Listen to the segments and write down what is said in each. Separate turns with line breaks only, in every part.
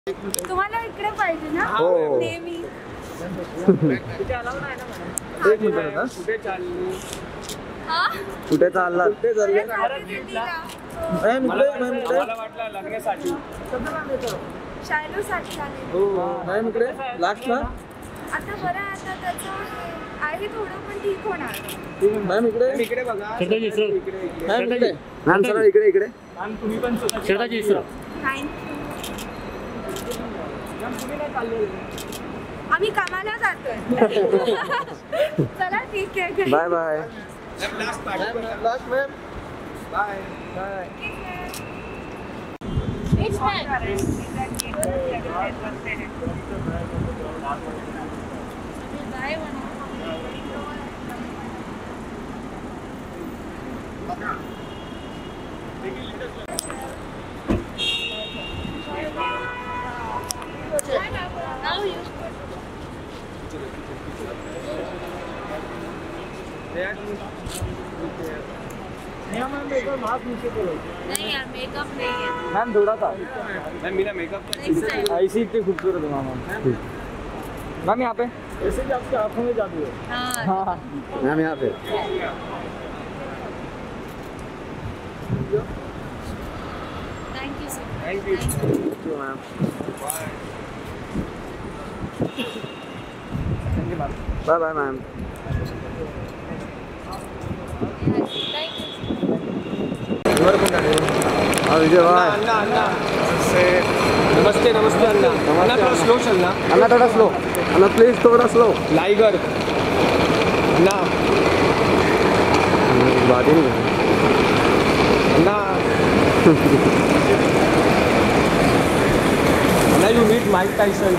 तुम्हाला इकडे पाहिजे ना
हो.
नेहमी.
एक मिनिट ना. कुठे चालला? कुठे चालले? मला वाटलं लग्नासाठी.
शायलोसाठी आले.
हो मॅम इकडे लास्टला.
आता बरं आहे, आता त्याचं आहे थोडं पण ठीक होणार.
मॅम इकडे इकडे बघा. मॅम इकडे. मॅम सरळ इकडे इकडे. मॅम तुम्ही पण
थँक्यू. आम्ही कामाला जातोय. चला ठीक आहे.
Bye bye. Last ma'am. Bye bye.
नहीं यार मेकअप नहीं है
मैम थोड़ा सा. मैम मेरा मेकअप ऐसी इतनी खूबसूरत है मैम. मैम यहाँ पे ऐसे भी आपकी आँखों में जादू है. हाँ मैम यहाँ पे.
Thank you sir.
Thank you ma'am. Bye bye ma'am.
नमस्ते नमस्ते अन्ना. अन्ना थोड़ा स्लो चलना.
अन्ना थोड़ा स्लो. अन्ना प्लीज थोड़ा स्लो.
लाइगर अन्ना.
बात ही नहीं.
अन्ना अन्ना यू मीट माइक टाइसन.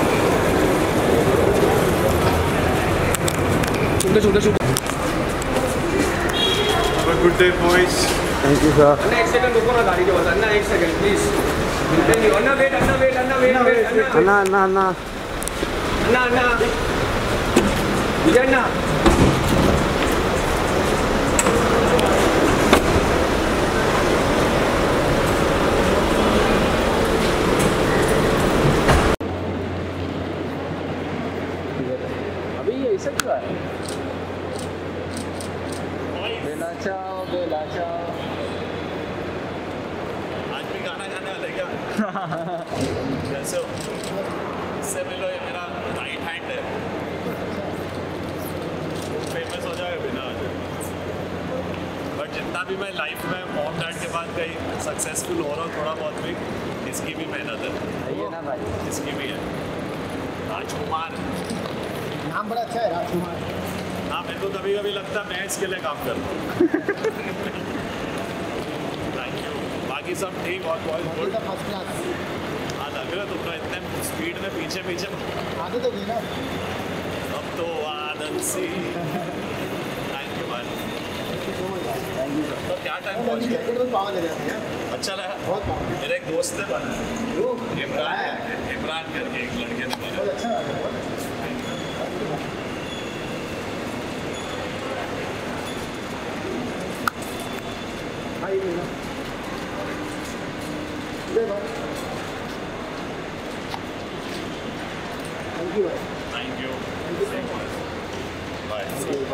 छोटे छोटे छोटे.
Good day boys.
Thank you sir.
अन्ना एक सेकंड रुको ना गाड़ी के पास. अन्ना एक सेकंड प्लीज. अन्ना वेट अन्ना वेट अन्ना वेट
अन्ना अन्ना अन्ना
अन्ना अन्ना विजय अन्ना.
अभी ऐसा क्यों है? बेला चाओ बेला चाओ.
आज भी गाना गाने वाले क्या? कैसे हो? इससे मिलो, ये मेरा राइट हैंड है. फेमस हो जाएगा बिना. बट जितना भी मैं लाइफ में मॉम डैड के बाद कहीं सक्सेसफुल हो रहा हूँ थोड़ा बहुत भी, इसकी भी मेहनत है.
ये ना भाई.
इसकी भी है. राजकुमार
नाम बड़ा अच्छा है राजकुमार.
हाँ मेरे को कभी कभी लगता है मैं इसके लिए काम करता हूँ. Thank you. बाकी सब ठीक. और बहुत गुड.
First class.
हाँ लग रहा है तुम लोग इतने स्पीड में पीछे पीछे.
आगे तो गई ना.
अब तो आनंद सी. Thank you man. तो क्या टाइम पहुँच गया?
जैकेट में पावर ले जाती है.
अच्छा लगा.
बहुत पावर.
मेरा एक दोस्त है इमरान करके एक लड़के ने
बहुत
बनाया.
अच्छा लगा. भाई ले भाई.